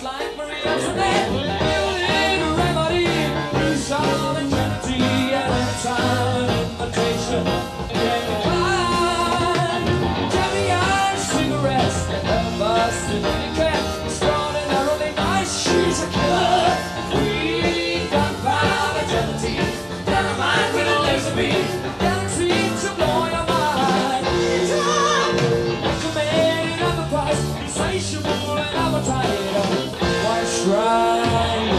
just like Marie Antoinette. Building a remedy, peace on eternity, and anytime an invitation can decline. Caviar, cigarettes, and busted etiquette. Extraordinarily nice, she's a killer. Queen, gunpowder, gelatine, dynamite with a laser beam, guaranteed to blow your mind. Recommended at the price, insatiable and appetite. Why strike?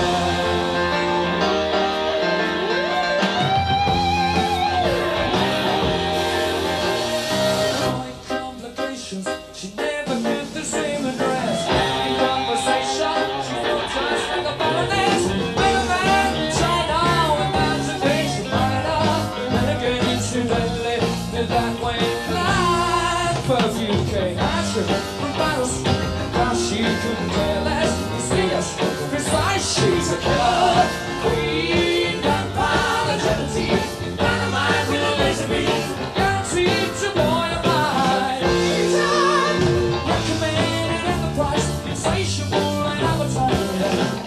Complications, she never gives the same address. In conversation, she floats us like a baroness. Better than China without sedation, minor. And again, incidentally, did that way like perfume came natural from bottles. Now she couldn't care less. It's fierce, precise, she's a killer. Queen, gunpowder, gelatine, dynamite with a laser beam, guaranteed to blow your mind. Recommended at the price, insatiable and appetite.